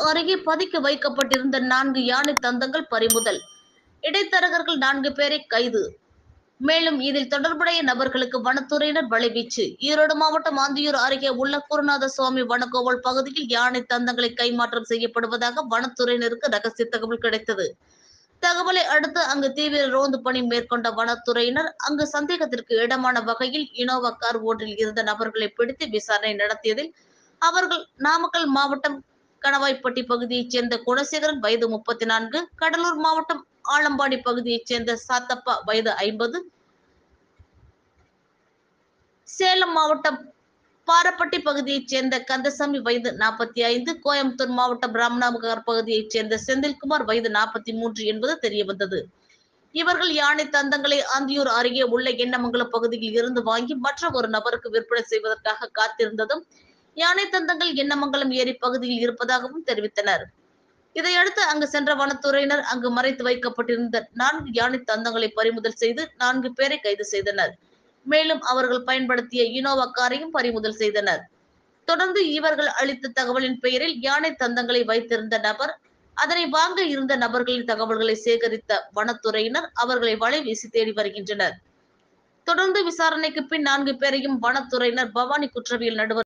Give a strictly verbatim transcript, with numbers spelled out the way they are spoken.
அருகே பதுக்கி வைக்கப்பட்டிருந்த நான்கு யானை தந்தங்கள் பறிமுதல். இடைத்தரகர்கள் நான்கு பேரை கைது. மேலும் இதில் தொடர்புடைய நபர்களுக்கு வனத்துறையினர் வலைவீச்சு. ஈரோடு மாவட்டம் ஆந்தியூர் அருகே உள்ள குருநாத சுவாமி வனக்கோவில் பகுதியில் யானை தந்தங்களை கைமாற்றம் செய்யப்படுவதாக வனத்துறையினருக்கு ரகசிய தகவல் கிடைத்தது. தகவலை அடுத்து அங்கு தீவிர ரோந்து பணி மேற்கொண்ட வனத்துறையினர் அங்கு சந்தேகத்திற்கு இடமான வகையில் இனோவா கார் ஒன்றில் இருந்த நபர்களை பிடித்து விசாரணை நடத்தியதில் அவர்கள் நாமக்கல் மாவட்டம் கணவாய்ப்பட்டி பகுதியைச் சேர்ந்த குணசேகரன் வயது முப்பத்தி நான்கு, கடலூர் மாவட்டம் ஆலம்பாடி பகுதியைச் சேர்ந்த சாத்தப்பா வயது ஐம்பது, சேலம் மாவட்டம் பாரப்பட்டி பகுதியைச் சேர்ந்த கந்தசாமி வயது நாற்பத்தி ஐந்து, கோயம்புத்தூர் மாவட்டம் ராமநாமகர் பகுதியைச் சேர்ந்த செந்தில்குமார் வயது நாற்பத்தி மூன்று என்பது தெரியவந்தது. இவர்கள் யானை தந்தங்களை ஆந்தியூர் அருகே உள்ள எண்ணமங்கலம் பகுதியில் இருந்து வாங்கி மற்ற ஒரு நபருக்கு விற்பனை செய்வதற்காக காத்திருந்ததும் யானை தந்தங்கள் எண்ணமங்கலம் ஏரி பகுதியில் இருப்பதாகவும் தெரிவித்தனர். இதையடுத்து அங்கு சென்ற வனத்துறையினர் அங்கு மறைத்து வைக்கப்பட்டிருந்த நான்கு யானை தந்தங்களை பறிமுதல் செய்து நான்கு பேரை கைது செய்தனர். மேலும் அவர்கள் பயன்படுத்திய இனோவா காரையும் பறிமுதல் செய்தனர். தொடர்ந்து இவர்கள் அளித்த தகவலின் பெயரில் யானை தந்தங்களை வைத்திருந்த நபர், அதனை வாங்க இருந்த நபர்களின் தகவல்களை சேகரித்த வனத்துறையினர் அவர்களை வலை வீசி தேடி வருகின்றனர். தொடர்ந்து விசாரணைக்கு பின் நான்கு பேரையும் வனத்துறையினர் பவானி குற்றவியல் நடுவர்